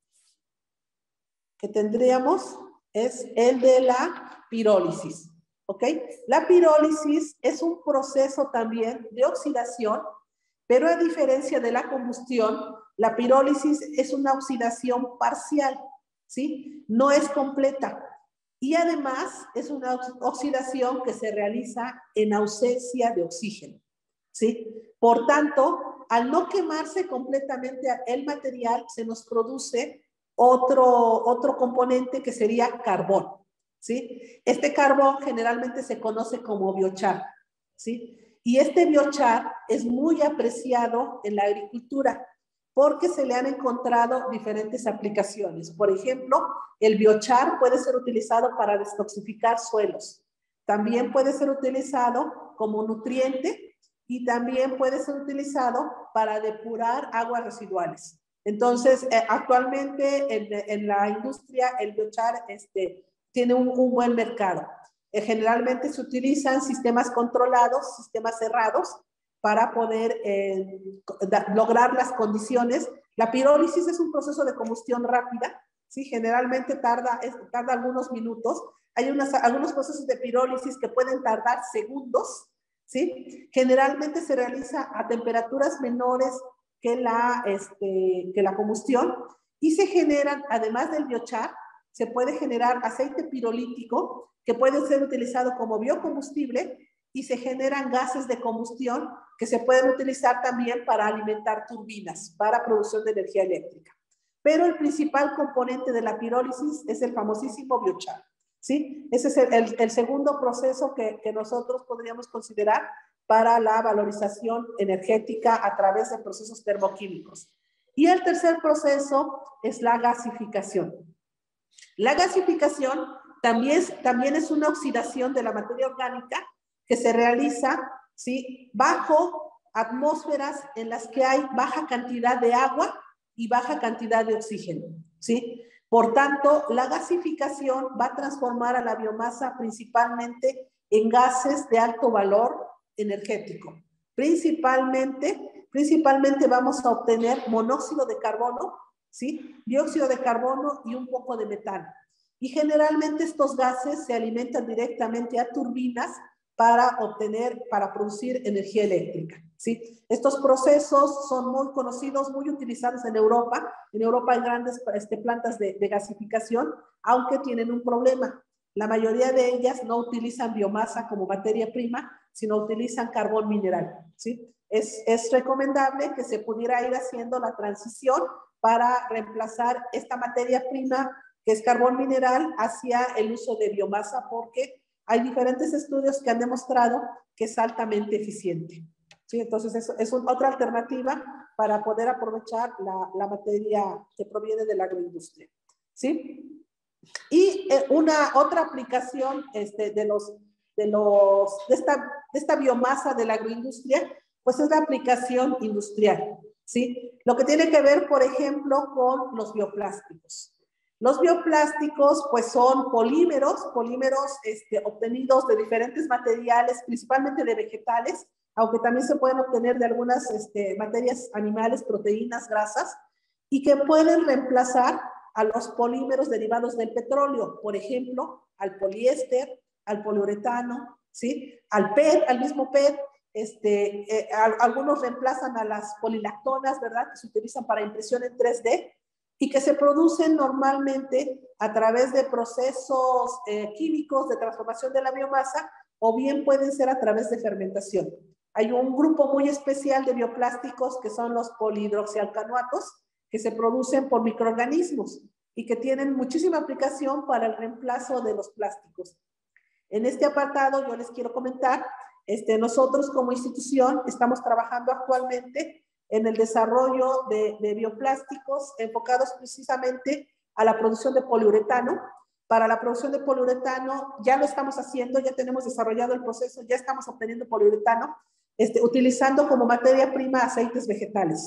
que tendríamos es el de la pirólisis. ¿Ok? La pirólisis es un proceso también de oxidación, pero a diferencia de la combustión, la pirólisis es una oxidación parcial, ¿sí? No es completa. Y además es una oxidación que se realiza en ausencia de oxígeno, ¿sí? Por tanto, al no quemarse completamente el material, se nos produce otro, otro componente que sería carbón, ¿sí? Este carbón generalmente se conoce como biochar, ¿sí? Y este biochar es muy apreciado en la agricultura porque se le han encontrado diferentes aplicaciones. Por ejemplo, el biochar puede ser utilizado para detoxificar suelos. También puede ser utilizado como nutriente y también puede ser utilizado para depurar aguas residuales. Entonces, eh, actualmente en, en la industria el biochar este, tiene un, un buen mercado. Eh, generalmente se utilizan sistemas controlados, sistemas cerrados, para poder eh, da, lograr las condiciones. La pirólisis es un proceso de combustión rápida, ¿sí? Generalmente tarda, es, tarda algunos minutos. Hay unas, algunos procesos de pirólisis que pueden tardar segundos, ¿sí? Generalmente se realiza a temperaturas menores que la, este, que la combustión y se generan, además del biochar, se puede generar aceite pirolítico que puede ser utilizado como biocombustible y se generan gases de combustión que se pueden utilizar también para alimentar turbinas, para producción de energía eléctrica. Pero el principal componente de la pirólisis es el famosísimo biochar, ¿sí? Ese es el, el, el segundo proceso que, que nosotros podríamos considerar para la valorización energética a través de procesos termoquímicos. Y el tercer proceso es la gasificación. La gasificación también, también es una oxidación de la materia orgánica que se realiza, ¿sí?, bajo atmósferas en las que hay baja cantidad de agua y baja cantidad de oxígeno, ¿sí? Por tanto, la gasificación va a transformar a la biomasa principalmente en gases de alto valor energético. Principalmente, principalmente vamos a obtener monóxido de carbono, ¿sí?, dióxido de carbono y un poco de metano. Y generalmente estos gases se alimentan directamente a turbinas para obtener, para producir energía eléctrica, ¿sí? Estos procesos son muy conocidos, muy utilizados en Europa. En Europa hay grandes este, plantas de, de gasificación, aunque tienen un problema. La mayoría de ellas no utilizan biomasa como materia prima, sino utilizan carbón mineral, ¿sí? Es, es recomendable que se pudiera ir haciendo la transición para reemplazar esta materia prima, que es carbón mineral, hacia el uso de biomasa, porque hay diferentes estudios que han demostrado que es altamente eficiente, ¿sí? Entonces, es, es un, otra alternativa para poder aprovechar la, la materia que proviene de la agroindustria, ¿sí? Y eh, una otra aplicación este, de, los, de, los, de, esta, de esta biomasa de la agroindustria, pues es la aplicación industrial, ¿sí? Lo que tiene que ver, por ejemplo, con los bioplásticos. Los bioplásticos, pues son polímeros, polímeros este, obtenidos de diferentes materiales, principalmente de vegetales, aunque también se pueden obtener de algunas este, materias animales, proteínas, grasas, y que pueden reemplazar a los polímeros derivados del petróleo, por ejemplo, al poliéster, al poliuretano, ¿sí?, al P E T, al mismo P E T. Este, eh, a, algunos reemplazan a las polilactonas, ¿verdad?, que se utilizan para impresión en tres D, y que se producen normalmente a través de procesos eh, químicos de transformación de la biomasa, o bien pueden ser a través de fermentación. Hay un grupo muy especial de bioplásticos que son los polihidroxialcanoatos, que se producen por microorganismos y que tienen muchísima aplicación para el reemplazo de los plásticos. En este apartado yo les quiero comentar, este, nosotros como institución estamos trabajando actualmente en el desarrollo de, de bioplásticos enfocados precisamente a la producción de poliuretano. Para la producción de poliuretano ya lo estamos haciendo, ya tenemos desarrollado el proceso, ya estamos obteniendo poliuretano, este, utilizando como materia prima aceites vegetales,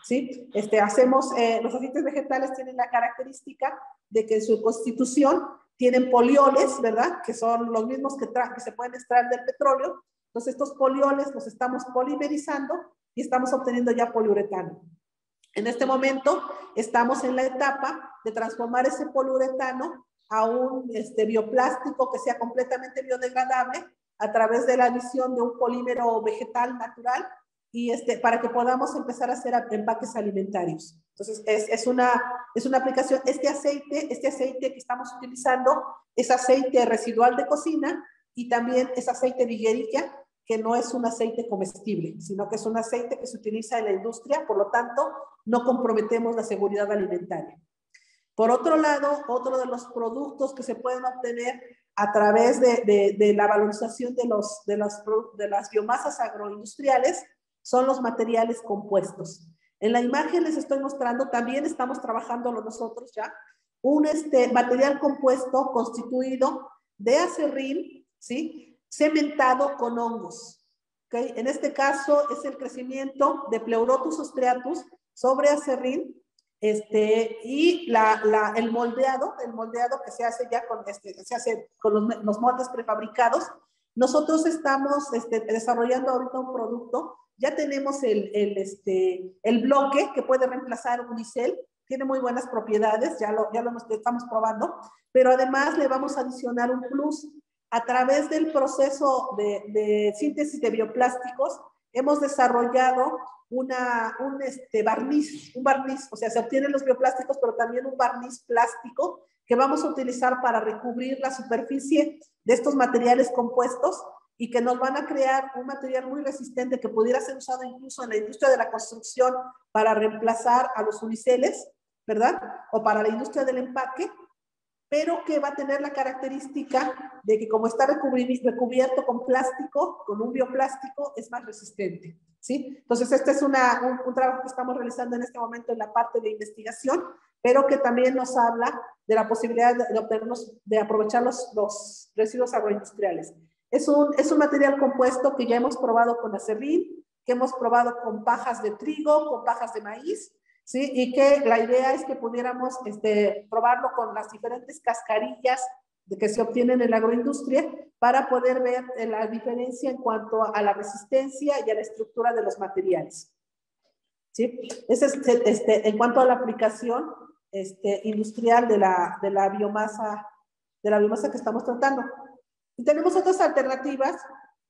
¿sí? Este, hacemos, eh, los aceites vegetales tienen la característica de que en su constitución tienen polioles, ¿verdad? Que son los mismos que, que se pueden extraer del petróleo. Entonces, estos polioles los estamos polimerizando y estamos obteniendo ya poliuretano. En este momento, estamos en la etapa de transformar ese poliuretano a un este, bioplástico que sea completamente biodegradable a través de la adición de un polímero vegetal natural y este, para que podamos empezar a hacer empaques alimentarios. Entonces, es, es, una, es una aplicación. Este aceite, este aceite que estamos utilizando es aceite residual de cocina y también es aceite de higuerilla, que no es un aceite comestible, sino que es un aceite que se utiliza en la industria, por lo tanto, no comprometemos la seguridad alimentaria. Por otro lado, otro de los productos que se pueden obtener a través de, de, de la valorización de, los, de, las, de las biomasas agroindustriales son los materiales compuestos. En la imagen les estoy mostrando, también estamos trabajando nosotros ya, un este, material compuesto constituido de acerrín, ¿sí? Cementado con hongos. ¿Okay? En este caso es el crecimiento de Pleurotus ostreatus sobre acerrín, este, y la, la, el moldeado, el moldeado que se hace ya con, este, se hace con los, los moldes prefabricados. Nosotros estamos este, desarrollando ahorita un producto, ya tenemos el, el, este, el bloque que puede reemplazar unicel, tiene muy buenas propiedades, ya lo, ya lo estamos probando, pero además le vamos a adicionar un plus. A través del proceso de, de síntesis de bioplásticos, hemos desarrollado una, un este, barniz, un barniz, o sea, se obtienen los bioplásticos, pero también un barniz plástico que vamos a utilizar para recubrir la superficie de estos materiales compuestos y que nos van a crear un material muy resistente que pudiera ser usado incluso en la industria de la construcción para reemplazar a los uniceles, ¿verdad? O para la industria del empaque, pero que va a tener la característica de que como está recubierto con plástico, con un bioplástico, es más resistente, ¿sí? Entonces, este es una, un, un trabajo que estamos realizando en este momento en la parte de investigación, pero que también nos habla de la posibilidad de, de, obtenernos, de aprovechar los, los residuos agroindustriales. Es un, es un material compuesto que ya hemos probado con acerrín, que hemos probado con pajas de trigo, con pajas de maíz, ¿sí? Y que la idea es que pudiéramos este, probarlo con las diferentes cascarillas de que se obtienen en la agroindustria para poder ver la diferencia en cuanto a la resistencia y a la estructura de los materiales, ¿sí? Ese es este, en cuanto a la aplicación este, industrial de la, de, la biomasa, de la biomasa que estamos tratando. Y tenemos otras alternativas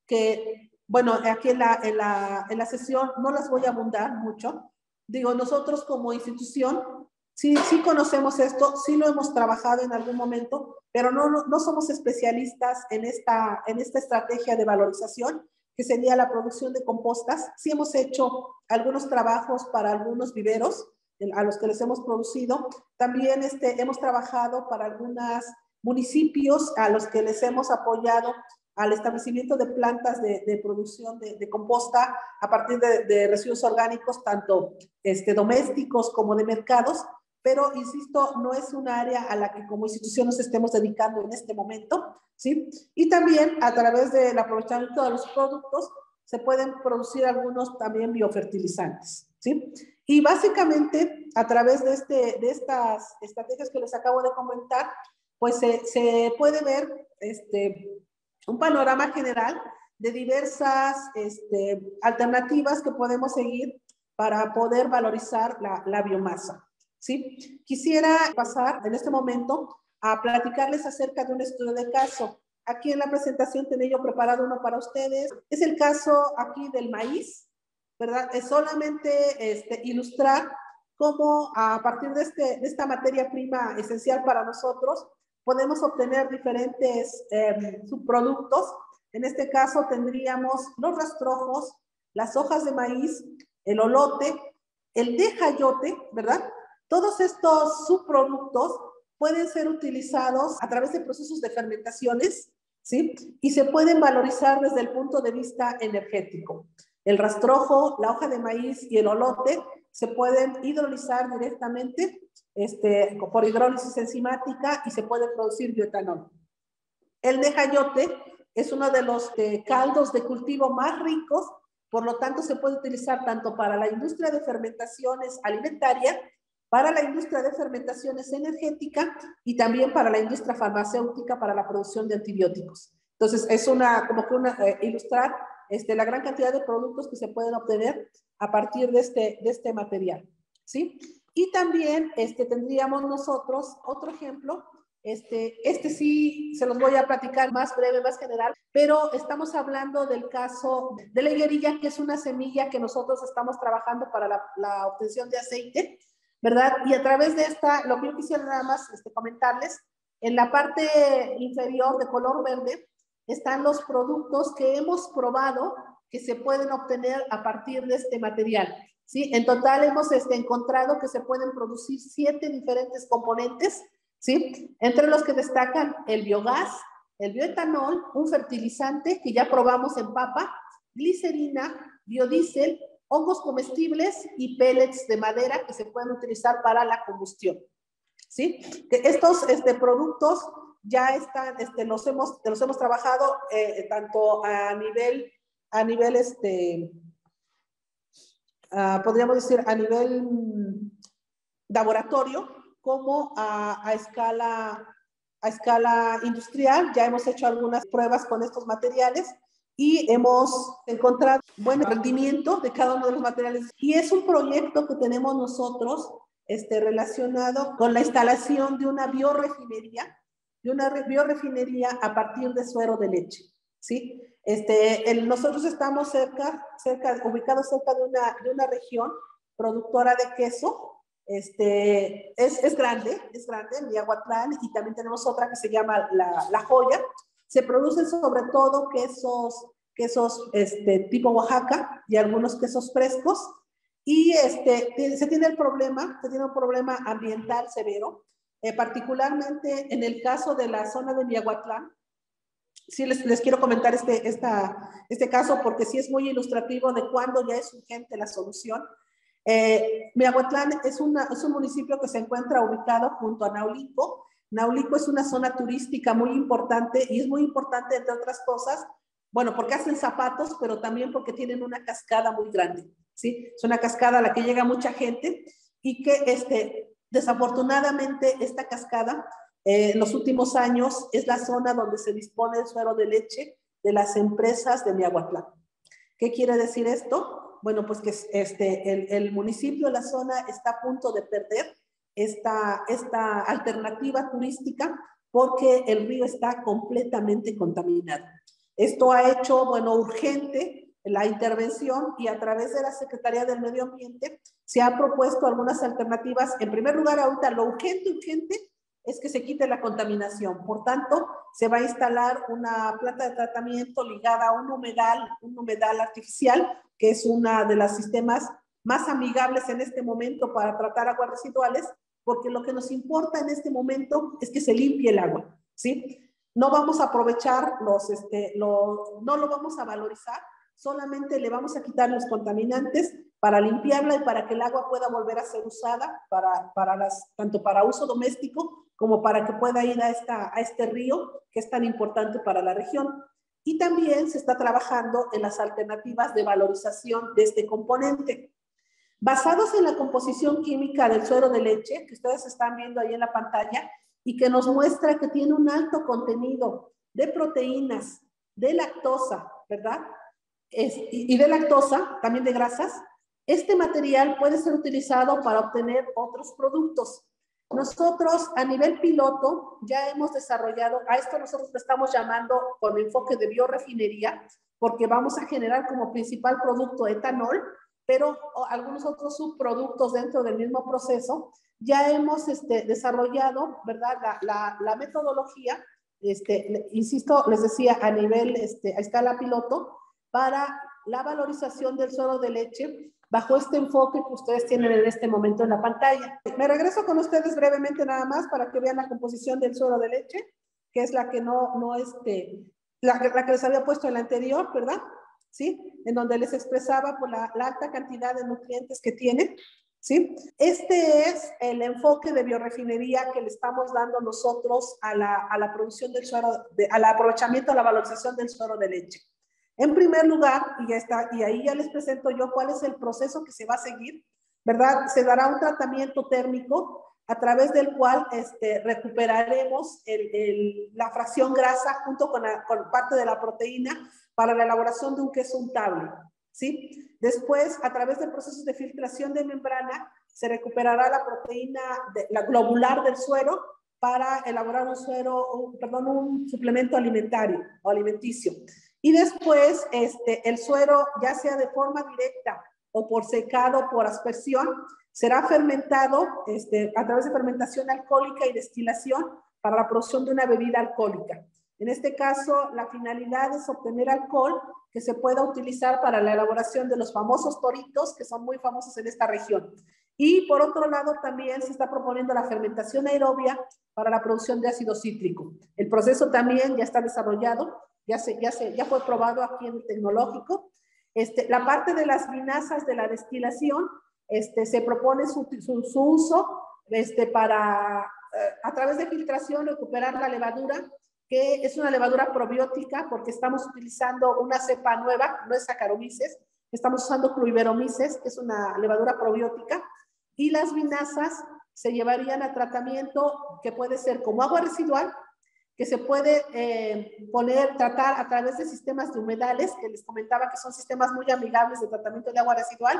que, bueno, aquí en la, en la, en la sesión no las voy a abundar mucho. Digo, nosotros como institución sí, sí conocemos esto, sí lo hemos trabajado en algún momento, pero no, no, no somos especialistas en esta, en esta estrategia de valorización, que sería la producción de compostas. Sí hemos hecho algunos trabajos para algunos viveros a los que les hemos producido. También este, hemos trabajado para algunos municipios a los que les hemos apoyado al establecimiento de plantas de, de producción de, de composta a partir de, de residuos orgánicos, tanto este, domésticos como de mercados, pero, insisto, no es un área a la que como institución nos estemos dedicando en este momento, ¿sí? Y también a través del aprovechamiento de los productos se pueden producir algunos también biofertilizantes, ¿sí? Y básicamente a través de, este, de estas estrategias que les acabo de comentar, pues se, se puede ver este, un panorama general de diversas este, alternativas que podemos seguir para poder valorizar la, la biomasa, ¿sí? Quisiera pasar en este momento a platicarles acerca de un estudio de caso. Aquí en la presentación tenía yo preparado uno para ustedes. Es el caso aquí del maíz, ¿verdad? Es solamente este, ilustrar cómo a partir de, este, de esta materia prima esencial para nosotros podemos obtener diferentes eh, subproductos. En este caso tendríamos los rastrojos, las hojas de maíz, el olote, el dejayote, ¿verdad? Todos estos subproductos pueden ser utilizados a través de procesos de fermentaciones, ¿sí? Y se pueden valorizar desde el punto de vista energético. El rastrojo, la hoja de maíz y el olote se pueden hidrolizar directamente este, por hidrólisis enzimática y se puede producir bioetanol. El dejayote es uno de los de caldos de cultivo más ricos Por lo tanto, se puede utilizar tanto para la industria de fermentaciones alimentaria, para la industria de fermentaciones energética y también para la industria farmacéutica para la producción de antibióticos. Entonces, es una, como que una, eh, ilustrar este, la gran cantidad de productos que se pueden obtener a partir de este, de este material, ¿sí? Y también este, tendríamos nosotros otro ejemplo. Este, este sí se los voy a platicar más breve, más general, pero estamos hablando del caso de la higuerilla, que es una semilla que nosotros estamos trabajando para la, la obtención de aceite, ¿verdad? Y a través de esta, lo que yo quisiera nada más este, comentarles, en la parte inferior de color verde están los productos que hemos probado que se pueden obtener a partir de este material, ¿sí? En total hemos este, encontrado que se pueden producir siete diferentes componentes, ¿sí? Entre los que destacan el biogás, el bioetanol, un fertilizante que ya probamos en papa, glicerina, biodiesel, hongos comestibles y pellets de madera que se pueden utilizar para la combustión, ¿sí? Estos este, productos ya están, este, los, hemos, los hemos trabajado eh, tanto a nivel, a nivel este, uh, podríamos decir a nivel um, laboratorio, como a, a, escala, a escala industrial. Ya hemos hecho algunas pruebas con estos materiales y hemos encontrado buen rendimiento de cada uno de los materiales. Y es un proyecto que tenemos nosotros este, relacionado con la instalación de una biorefinería, de una biorefinería a partir de suero de leche, ¿sí? Este, el, nosotros estamos cerca, cerca, ubicados cerca de una, de una región productora de queso. Este, es, es grande, es grande, Miahuatlán, y también tenemos otra que se llama La, la Joya. Se producen sobre todo quesos, quesos este, tipo Oaxaca y algunos quesos frescos, y este, se tiene el problema, se tiene un problema ambiental severo, eh, particularmente en el caso de la zona de Miahuatlán. Sí, les, les quiero comentar este, esta, este caso porque sí es muy ilustrativo de cuándo ya es urgente la solución. Eh, Miahuatlán es, una, es un municipio que se encuentra ubicado junto a Naulico. Naulico es una zona turística muy importante y es muy importante, entre otras cosas, bueno, porque hacen zapatos, pero también porque tienen una cascada muy grande, ¿sí? Es una cascada a la que llega mucha gente y que este, desafortunadamente esta cascada eh, en los últimos años es la zona donde se dispone el suero de leche de las empresas de Miahuatlán. ¿Qué quiere decir esto? Bueno, pues que este, el, el municipio, la zona está a punto de perder esta, esta alternativa turística porque el río está completamente contaminado. Esto ha hecho, bueno, urgente la intervención y a través de la Secretaría del Medio Ambiente se han propuesto algunas alternativas. En primer lugar, ahorita lo urgente, urgente es que se quite la contaminación. Por tanto, se va a instalar una planta de tratamiento ligada a un humedal, un humedal artificial, que es uno de los sistemas más amigables en este momento para tratar aguas residuales, porque lo que nos importa en este momento es que se limpie el agua, ¿sí? No vamos a aprovechar los, este, los, no lo vamos a valorizar, solamente le vamos a quitar los contaminantes para limpiarla y para que el agua pueda volver a ser usada para, para las, tanto para uso doméstico como para que pueda ir a, esta, a este río que es tan importante para la región. Y también se está trabajando en las alternativas de valorización de este componente. Basados en la composición química del suero de leche, que ustedes están viendo ahí en la pantalla, y que nos muestra que tiene un alto contenido de proteínas, de lactosa, ¿verdad? Es, y, y de lactosa, también de grasas, este material puede ser utilizado para obtener otros productos. Nosotros a nivel piloto ya hemos desarrollado, a esto nosotros le estamos llamando con enfoque de biorefinería, porque vamos a generar como principal producto etanol, pero algunos otros subproductos dentro del mismo proceso. Ya hemos este, desarrollado, ¿verdad? La, la, la metodología, este, insisto, les decía, a nivel, este, a escala piloto, para la valorización del suero de leche bajo este enfoque que ustedes tienen en este momento en la pantalla. Me regreso con ustedes brevemente nada más para que vean la composición del suero de leche, que es la que no, no este, la, la que les había puesto en la anterior, ¿verdad? ¿Sí? En donde les expresaba por la, la alta cantidad de nutrientes que tiene, ¿sí? Este es el enfoque de biorefinería que le estamos dando nosotros a la, a la producción del suero, de, al aprovechamiento, a la valorización del suero de leche. En primer lugar, y, ya está, y ahí ya les presento yo cuál es el proceso que se va a seguir, ¿verdad? Se dará un tratamiento térmico a través del cual este, recuperaremos el, el, la fracción grasa junto con, la, con parte de la proteína para la elaboración de un queso untable, ¿sí? Después, a través de procesos de filtración de membrana, se recuperará la proteína, de, la globular del suero para elaborar un suero, un, perdón, un suplemento alimentario o alimenticio. Y después, este, el suero, ya sea de forma directa o por secado, por aspersión, será fermentado este, a través de fermentación alcohólica y destilación para la producción de una bebida alcohólica. En este caso, la finalidad es obtener alcohol que se pueda utilizar para la elaboración de los famosos toritos, que son muy famosos en esta región. Y por otro lado, también se está proponiendo la fermentación aerobia para la producción de ácido cítrico. El proceso también ya está desarrollado, ya, se, ya, se, ya fue probado aquí en el tecnológico. Este, la parte de las vinazas de la destilación, este, se propone su, su, su uso este, para, eh, a través de filtración, recuperar la levadura, que es una levadura probiótica, porque estamos utilizando una cepa nueva, no es Saccharomyces, estamos usando Cluiberomyces, que es una levadura probiótica, y las vinazas se llevarían a tratamiento que puede ser como agua residual, que se puede eh, poner, tratar a través de sistemas de humedales, que les comentaba que son sistemas muy amigables de tratamiento de agua residual,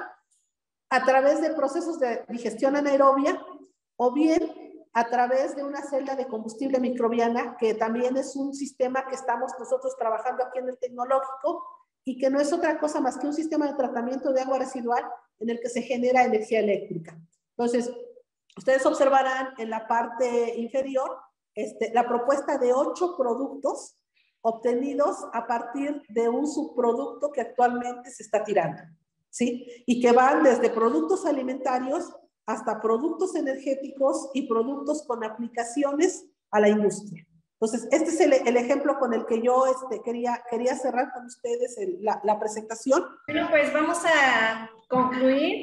a través de procesos de digestión anaerobia, o bien a través de una celda de combustible microbiana, que también es un sistema que estamos nosotros trabajando aquí en el tecnológico, y que no es otra cosa más que un sistema de tratamiento de agua residual en el que se genera energía eléctrica. Entonces, ustedes observarán en la parte inferior este, la propuesta de ocho productos obtenidos a partir de un subproducto que actualmente se está tirando, ¿sí? Y que van desde productos alimentarios hasta productos energéticos y productos con aplicaciones a la industria. Entonces, este es el, el ejemplo con el que yo este, quería, quería cerrar con ustedes el, la, la presentación. Bueno, pues vamos a concluir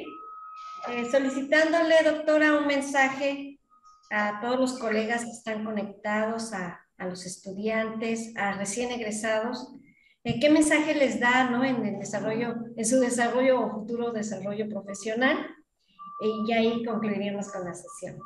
eh, solicitándole, doctora, un mensaje a todos los colegas que están conectados, a, a los estudiantes, a recién egresados. Eh, ¿Qué mensaje les da, ¿no? en, el desarrollo, en su desarrollo o futuro desarrollo profesional? Y ahí concluiríamos con la sesión.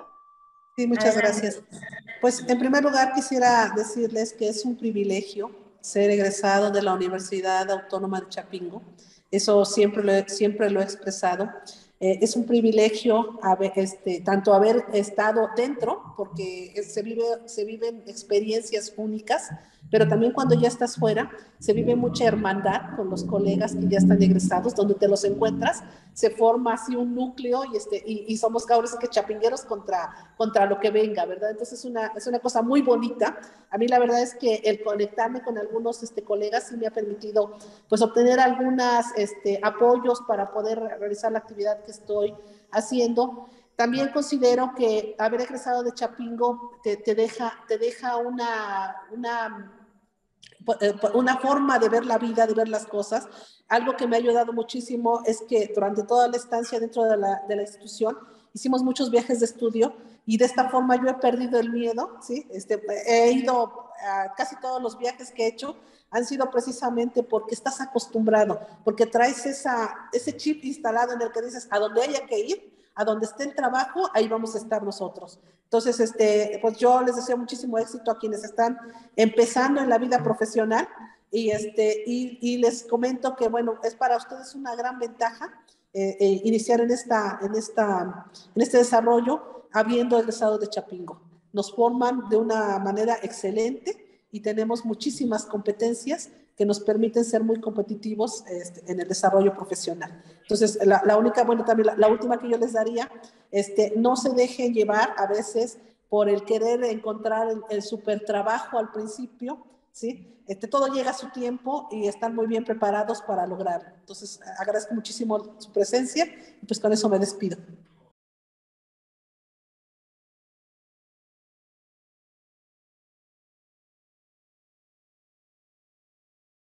Sí, muchas Adelante. Gracias. Pues en primer lugar quisiera decirles que es un privilegio ser egresado de la Universidad Autónoma de Chapingo. Eso siempre lo, siempre lo he expresado. Eh, es un privilegio haber, este, tanto haber estado dentro, porque se, vive, se viven experiencias únicas, pero también cuando ya estás fuera, se vive mucha hermandad con los colegas que ya están egresados, donde te los encuentras, se forma así un núcleo y, este, y, y somos cabros que chapingueros contra, contra lo que venga, ¿verdad? Entonces es una, es una cosa muy bonita. A mí la verdad es que el conectarme con algunos este, colegas sí me ha permitido pues obtener algunos este, apoyos para poder realizar la actividad que estoy haciendo. También considero que haber egresado de Chapingo te, te, deja, te deja una, una, una forma de ver la vida, de ver las cosas. Algo que me ha ayudado muchísimo es que durante toda la estancia dentro de la, de la institución hicimos muchos viajes de estudio y de esta forma yo he perdido el miedo, ¿sí? Este, he ido a casi todos los viajes que he hecho han sido precisamente porque estás acostumbrado, porque traes esa, ese chip instalado en el que dices, a donde haya que ir, a donde esté el trabajo, ahí vamos a estar nosotros. Entonces, este, pues yo les deseo muchísimo éxito a quienes están empezando en la vida profesional y, este, y, y les comento que, bueno, es para ustedes una gran ventaja eh, eh, iniciar en, esta, en, esta, en este desarrollo habiendo egresado de Chapingo. Nos forman de una manera excelente y tenemos muchísimas competencias que nos permiten ser muy competitivos este, en el desarrollo profesional. Entonces, la, la única, bueno, también la, la última que yo les daría, este, no se dejen llevar a veces por el querer encontrar el, el super trabajo al principio, ¿sí? Este, todo llega a su tiempo y están muy bien preparados para lograrlo. Entonces, agradezco muchísimo su presencia y pues con eso me despido.